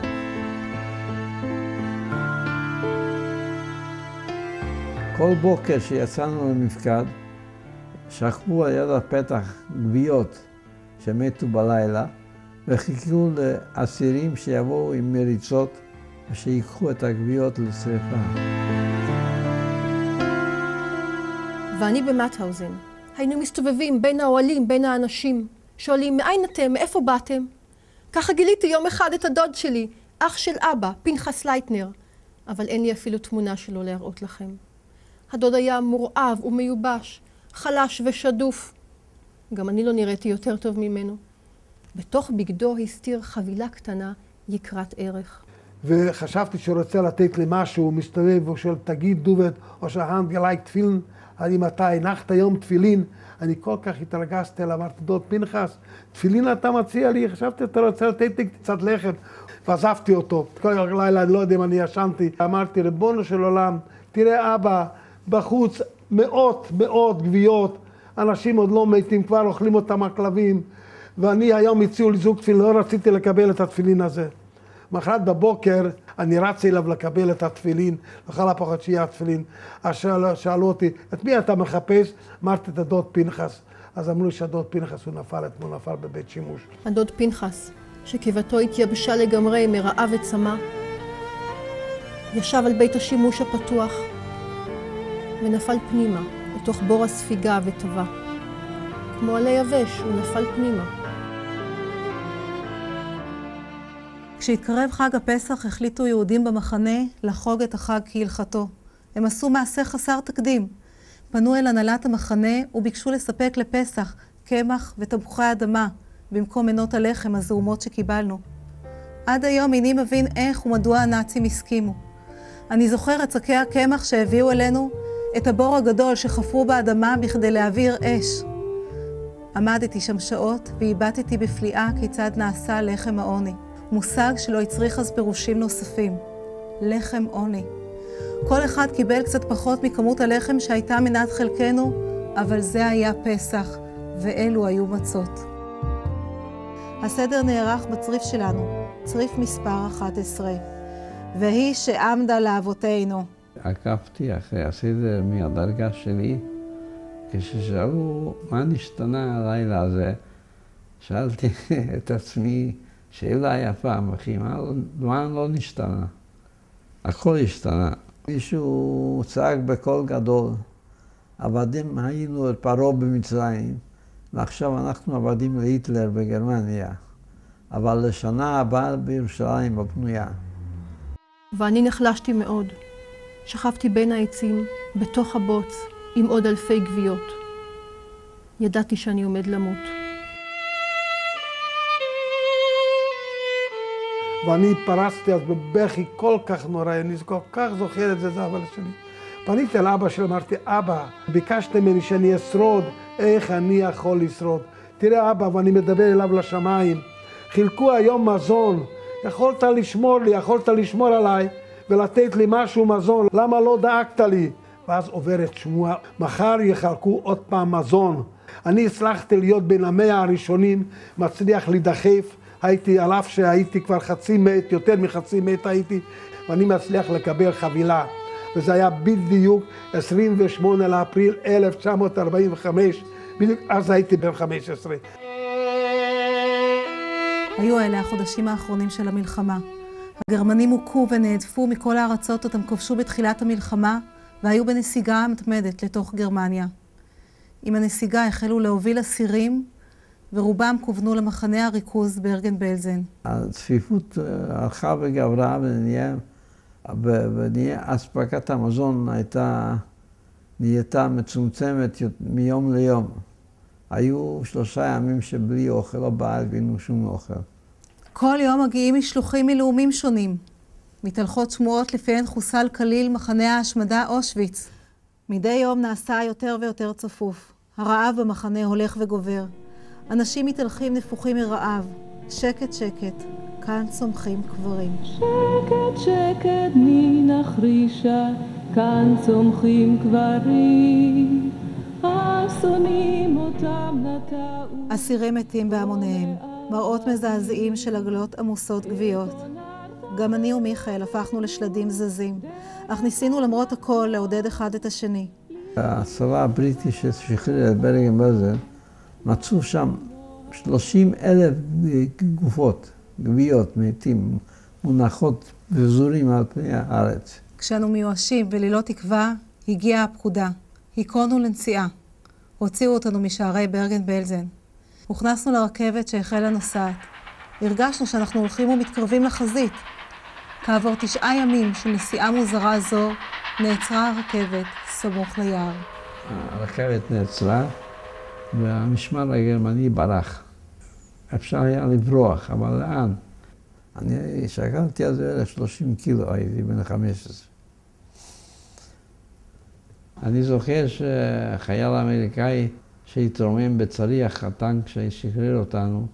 כל בוקר שיצאנו למפקד, שכבו על יד הפתח גוויות שמתו בלילה, וחיכו לאסירים שיבואו עם מריצות ושיקחו את הגוויות לשרפה. ואני במאטהאוזן. היינו מסתובבים בין האוהלים, בין האנשים, שואלים, מאין אתם, מאיפה באתם? ככה גיליתי יום אחד את הדוד שלי, אח של אבא, פנחס לייטנר, אבל אין לי אפילו תמונה שלו להראות לכם. הדוד היה מורעב ומיובש, חלש ושדוף. גם אני לא נראיתי יותר טוב ממנו. בתוך בגדו הסתיר חבילה קטנה יקרת ערך. וחשבתי שהוא רוצה לתת לי משהו, הוא מסתובב והוא שואל, תגיד דובד, או שההנד גלייק תפילין, אם אתה הנחת יום תפילין, אני כל כך התרגשתי אליו, אמרתי, דוד פנחס, תפילין אתה מציע לי, חשבתי, אתה רוצה לתת לי קצת לחם, ועזבתי אותו. כל לילה, אני לא יודע אם אני ישנתי, אמרתי, ריבונו של עולם, תראה אבא, בחוץ מאות, מאות גוויות, אנשים עוד לא מתים, כבר אוכלים אותם הכלבים, ואני היום הציעו לי זוג תפילין, לא רציתי לקבל את התפילין הזה. מחרת בבוקר אני רצתי אליו לקבל את התפילין, לכל הפחות שיהיה התפילין. אז שאלו אותי, את מי אתה מחפש? אמרתי את הדוד פנחס. אז אמרו שהדוד פנחס הוא נפל, אתמול נפל בבית שימוש. הדוד פנחס, שקיבתו התייבשה לגמרי מרעב וצמא, ישב על בית השימוש הפתוח ונפל פנימה, לתוך בור הספיגה וטבע. כמו עלי יבש, הוא נפל פנימה. כשהתקרב חג הפסח, החליטו יהודים במחנה לחוג את החג כהלכתו. הם עשו מעשה חסר תקדים. פנו אל הנהלת המחנה וביקשו לספק לפסח קמח ותפוחי אדמה, במקום מנות הלחם הזעומות שקיבלנו. עד היום איני מבין איך ומדוע הנאצים הסכימו. אני זוכר את שקי הקמח שהביאו אלינו, את הבור הגדול שחפרו באדמה בכדי להעביר אש. עמדתי שם שעות והבטתי בפליאה כיצד נעשה לחם העוני, מושג שלא הצריך אז פירושים נוספים. לחם עוני. כל אחד קיבל קצת פחות מכמות הלחם שהייתה מנת חלקנו, אבל זה היה פסח, ואלו היו מצות. הסדר נערך בצריף שלנו, צריף מספר אחת עשרה, והיא שעמדה לאבותינו. עקבתי אחרי הסדר מהדרגה שלי, כששאלו מה נשתנה הלילה הזה, שאלתי את עצמי שאלה יפה, אחי, מה, מה לא נשתנה? הכל השתנה. מישהו צעק בקול גדול, עבדים היינו את פרעה במצרים, ועכשיו אנחנו עבדים להיטלר בגרמניה, אבל לשנה הבאה בירושלים הבנויה. ואני נחלשתי מאוד. שכבתי בין העצים, בתוך הבוץ, עם עוד אלפי גוויות. ידעתי שאני עומד למות. ואני פרצתי אז בבכי כל כך נורא, אני כל כך זוכר את זה, זה אבל שלי. פניתי אל אבא שלי, אמרתי, אבא, ביקשת ממני שאני אשרוד, איך אני יכול לשרוד? תראה אבא, ואני מדבר אליו לשמיים, חילקו היום מזון, יכולת לשמור לי, יכולת לשמור עליי, ולתת לי משהו מזון, למה לא דאגת לי? ואז עוברת שמועה, מחר יחלקו עוד פעם מזון. אני הצלחתי להיות בין המאה הראשונים, מצליח לדחף, הייתי, על אף שהייתי כבר חצי מת, יותר מחצי מת הייתי, ואני מצליח לקבל חבילה. וזה היה בדיוק עשרים ושמונה לאפריל אלף תשע מאות ארבעים וחמש, בדיוק אז הייתי בן חמש עשרה. היו אלה החודשים האחרונים של המלחמה. הגרמנים הוכו ונעדפו מכל הארצות אותם כבשו בתחילת המלחמה, והיו בנסיגה מתמדת לתוך גרמניה. עם הנסיגה החלו להוביל אסירים, ורובם כוונו למחנה הריכוז ברגן בלזן. הצפיפות הלכה וגברה ונהיה, ונהיה אספקת המזון הייתה, נהייתה מצומצמת מיום ליום. היו שלושה ימים שבלי אוכל, לא בעלנו שום אוכל. כל יום מגיעים משלוחים מלאומים שונים. מתהלכות שמועות לפיהן חוסל כליל מחנה ההשמדה אושוויץ. מדי יום נעשה יותר ויותר צפוף. הרעב במחנה הולך וגובר. אנשים מתהלכים נפוחים מרעב. שקט שקט, כאן צומחים קברים. שקט שקט מן החרישה, כאן צומחים קברים. השונאים אותם נטעו. אסירים מתים בהמוניהם. מראות מזעזעים של עגלות עמוסות גוויות. גם אני ומיכאל הפכנו לשלדים זזים, אך ניסינו למרות הכל לעודד אחד את השני. הצבא הבריטי ששחרר את ברגן בלזן, מצאו שם שלושים אלף גופות, גוויות, מתים, מונחות וזורים על פני הארץ. כשאנו מיואשים וללא תקווה, הגיעה הפקודה. היכונו לנסיעה. הוציאו אותנו משערי ברגן בלזן. הוכנסנו לרכבת שהחלה נוסעת. הרגשנו שאנחנו הולכים ומתקרבים לחזית. כעבור תשעה ימים של נסיעה מוזרה זו, נעצרה הרכבת סמוך ליער. הרכבת נעצרה, והמשמר הגרמני ברח. אפשר היה לברוח, אבל לאן? אני שקלתי אז בערך שלושים קילו, הייתי בן חמש עשרה. אני זוכר שחייל אמריקאי שהתרומם בצריח הטנק ששחרר אותנו,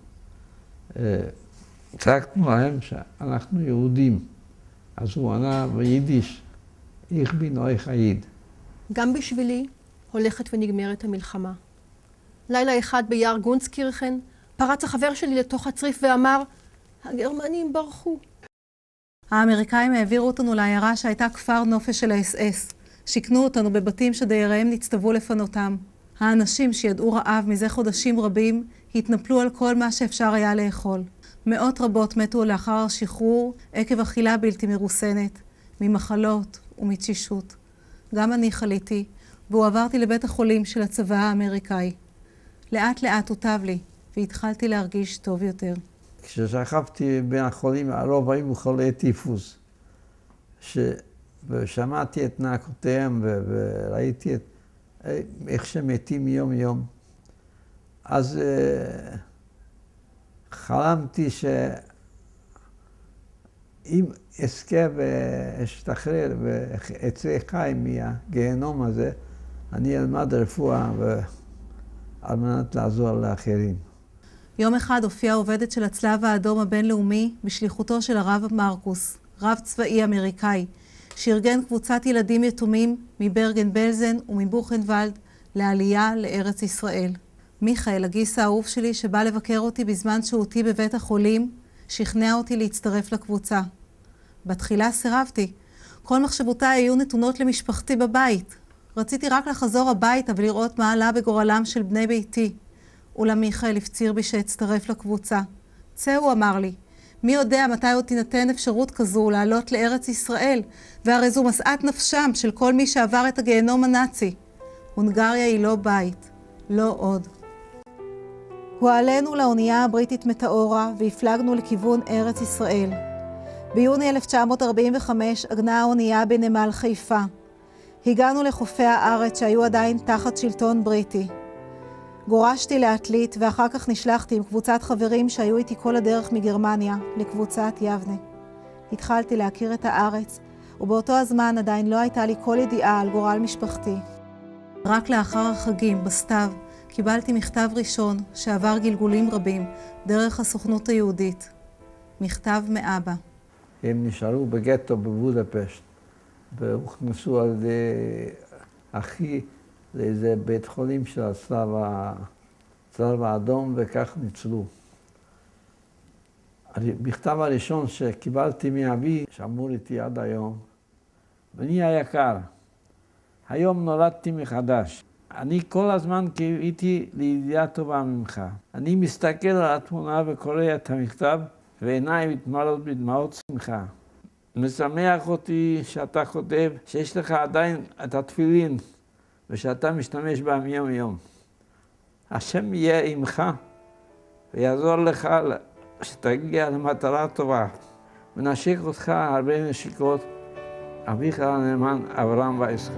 צעקנו להם שאנחנו יהודים. אז הוא ענה ביידיש, איך בין אויך עיד. גם בשבילי הולכת ונגמרת המלחמה. לילה אחד ביער גונסקירכן פרץ החבר שלי לתוך הצריף ואמר, הגרמנים ברחו. האמריקאים העבירו אותנו לעיירה שהייתה כפר נופש של האס אס. שיכנו אותנו בבתים שדייריהם נצטוו לפנותם. האנשים שידעו רעב מזה חודשים רבים התנפלו על כל מה שאפשר היה לאכול. מאות רבות מתו לאחר השחרור עקב אכילה בלתי מרוסנת, ממחלות ומתשישות. גם אני חליתי, והועברתי לבית החולים של הצבא האמריקאי. לאט לאט הוטב לי, והתחלתי להרגיש טוב יותר. כששכבתי בין החולים, הרוב היו חולי טיפוס. ושמעתי את נאקותיהם וראיתי את איך שמתים יום יום. אז uh, חלמתי אם אזכה ואשתחרר ואצא חי מהגיהנום הזה, אני אלמד רפואה על מנת לעזור לאחרים. יום אחד הופיעה עובדת של הצלב האדום הבינלאומי בשליחותו של הרב מרקוס, רב צבאי אמריקאי, שארגן קבוצת ילדים יתומים מברגן בלזן ומבוכנוולד לעלייה לארץ ישראל. מיכאל, הגיס האהוב שלי, שבא לבקר אותי בזמן שהותי בבית החולים, שכנע אותי להצטרף לקבוצה. בתחילה סירבתי. כל מחשבותיי היו נתונות למשפחתי בבית. רציתי רק לחזור הביתה ולראות מה עלה בגורלם של בני ביתי. אולם מיכאל הפציר בי שאצטרף לקבוצה. צא, הוא אמר לי. מי יודע מתי עוד תינתן אפשרות כזו לעלות לארץ ישראל, והרי זו משאת נפשם של כל מי שעבר את הגיהנום הנאצי. הונגריה היא לא בית, לא עוד. הועלינו לאונייה הבריטית מטאורה והפלגנו לכיוון ארץ ישראל. ביוני אלף תשע מאות ארבעים וחמש עגנה האונייה בנמל חיפה. הגענו לחופי הארץ שהיו עדיין תחת שלטון בריטי. גורשתי לעתלית ואחר כך נשלחתי עם קבוצת חברים שהיו איתי כל הדרך מגרמניה לקבוצת יבנה. התחלתי להכיר את הארץ, ובאותו הזמן עדיין לא הייתה לי כל ידיעה על גורל משפחתי. רק לאחר החגים, בסתיו, קיבלתי מכתב ראשון שעבר גלגולים רבים דרך הסוכנות היהודית. מכתב מאבא. הם נשארו בגטו בבודפשט, והוכנסו על ידי אחי לאיזה בית חולים של הצלב האדום, וכך ניצלו. המכתב הראשון שקיבלתי מאבי, שמור איתי עד היום, בני היקר, היום נולדתי מחדש. אני כל הזמן קיוויתי לידיעה טובה ממך. אני מסתכל על התמונה וקורא את המכתב, ועיניי מתמלאות בדמעות שמחה. משמח אותי שאתה כותב שיש לך עדיין את התפילין, ושאתה משתמש בהם יום יום. השם יהיה עמך, ויעזור לך שתגיע למטרה טובה. ונשק אותך הרבה נשיקות, אביך הנאמן אברהם ויצחק.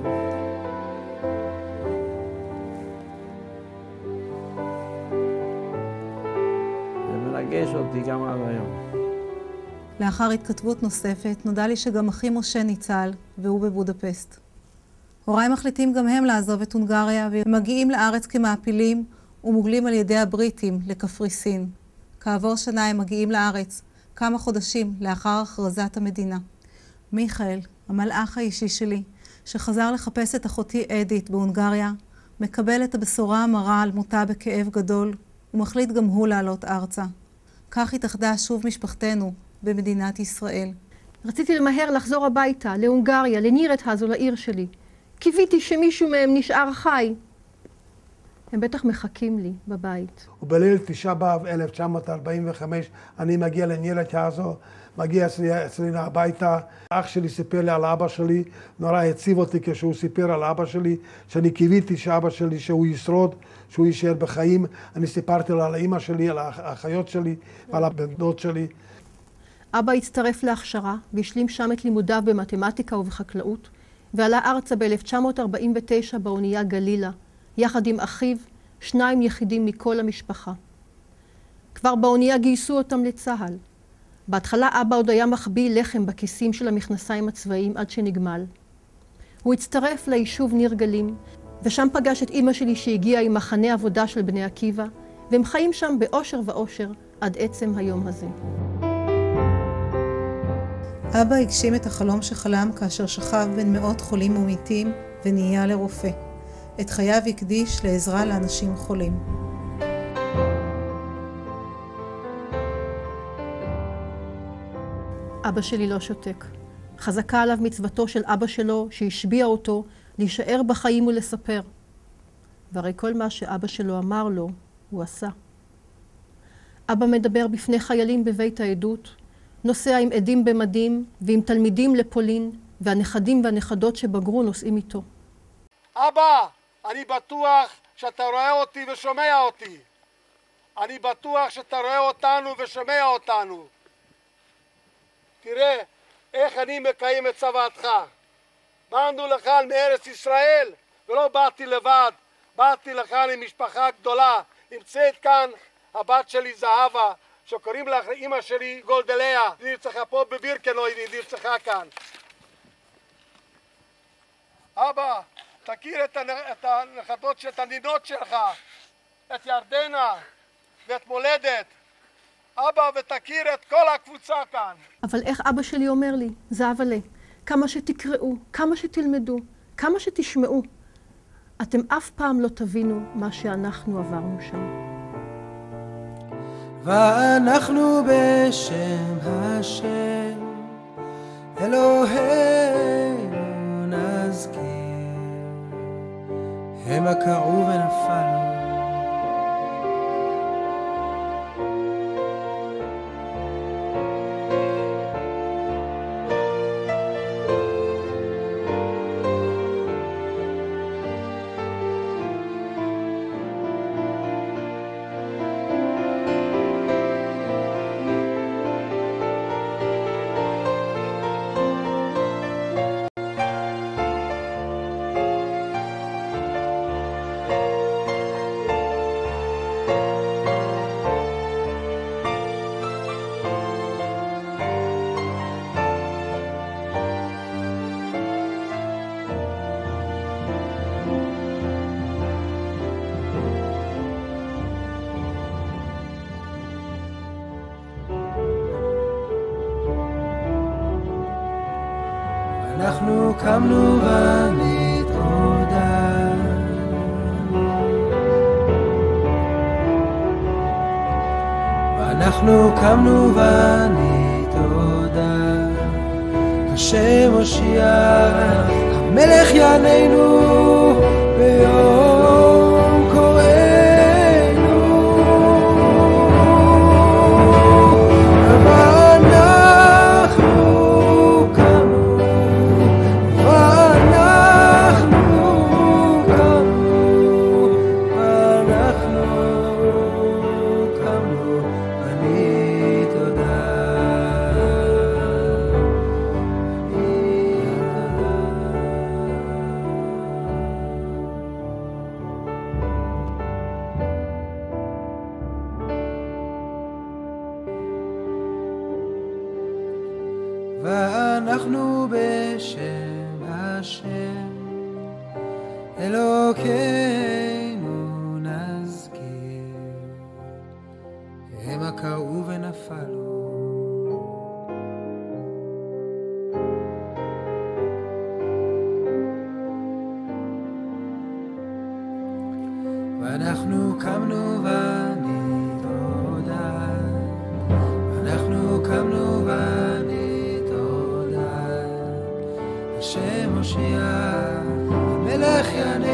זה מרגש אותי גם עד היום. לאחר התכתבות נוספת נודע לי שגם אחי משה ניצל, והוא בבודפסט. הוריי מחליטים גם הם לעזוב את הונגריה, ומגיעים לארץ כמעפילים ומוגלים על ידי הבריטים לקפריסין. כעבור שנה הם מגיעים לארץ, כמה חודשים לאחר הכרזת המדינה. מיכאל, המלאך האישי שלי, שחזר לחפש את אחותי אדית בהונגריה, מקבל את הבשורה המרה על מותה בכאב גדול, ומחליט גם הוא לעלות ארצה. כך התאחדה שוב משפחתנו במדינת ישראל. רציתי למהר לחזור הביתה, להונגריה, לנירת הזו, לעיר שלי. קיוויתי שמישהו מהם נשאר חי. הם בטח מחכים לי בבית. ובליל תשעה באב אלף תשע מאות ארבעים וחמש אני מגיע לנירת הזו, מגיע אצלי, אצלי הביתה. אח שלי סיפר לי על אבא שלי, נורא הציב אותי כשהוא סיפר על אבא שלי, שאני קיוויתי שאבא שלי, שהוא ישרוד, שהוא יישאר בחיים. אני סיפרתי לו על האמא שלי, על האחיות שלי ועל הבן דוד שלי. אבא הצטרף להכשרה והשלים שם את לימודיו במתמטיקה ובחקלאות, ועלה ארצה ב-אלף תשע מאות ארבעים ותשע באונייה גלילה, יחד עם אחיו, שניים יחידים מכל המשפחה. כבר באונייה גייסו אותם לצה"ל. בהתחלה אבא עוד היה מחביא לחם בכיסים של המכנסיים הצבאיים עד שנגמל. הוא הצטרף ליישוב ניר גלים, ושם פגש את אמא שלי שהגיעה עם מחנה עבודה של בני עקיבא, והם חיים שם באושר ואושר עד עצם היום הזה. אבא הגשים את החלום שחלם כאשר שכב בין מאות חולים ומתים ונהיה לרופא. את חייו הקדיש לעזרה לאנשים חולים. אבא שלי לא שותק. חזקה עליו מצוותו של אבא שלו שהשביע אותו להישאר בחיים ולספר. והרי כל מה שאבא שלו אמר לו, הוא עשה. אבא מדבר בפני חיילים בבית העדות, נוסע עם עדים במדים ועם תלמידים לפולין, והנכדים והנכדות שבגרו נוסעים איתו. אבא, אני בטוח שאתה רואה אותי ושומע אותי. אני בטוח שאתה רואה אותנו ושומע אותנו. תראה איך אני מקיים את צוואתך. באנו לכאן מארץ ישראל ולא באתי לבד. באתי לכאן עם משפחה גדולה. נמצאת כאן הבת שלי זהבה שקוראים לך אמא שלי גולדליה, היא נרצחה פה בבירקנאו, היא נרצחה כאן. אבא, תכיר את, הנ... את הנכדות, את הנינות שלך, את ירדנה ואת מולדת. אבא, ותכיר את כל הקבוצה כאן. אבל איך אבא שלי אומר לי, זהבלה, כמה שתקראו, כמה שתלמדו, כמה שתשמעו, אתם אף פעם לא תבינו מה שאנחנו עברנו שם. ואנחנו בשם השם אלוהינו נזכיר, המה קראו ונפלו. אנחנו קמנו ונתעודד, ואנחנו קמנו ונתעודד, השם הושיע, המלך יעננו ביום קוראנו. ואנחנו בשם השם אלוקינו נזכיר, המה קראו ונפלו. ואנחנו קמנו ונתעודד, ואנחנו קמנו ונתעודד, השם הושיע, המלך יעננו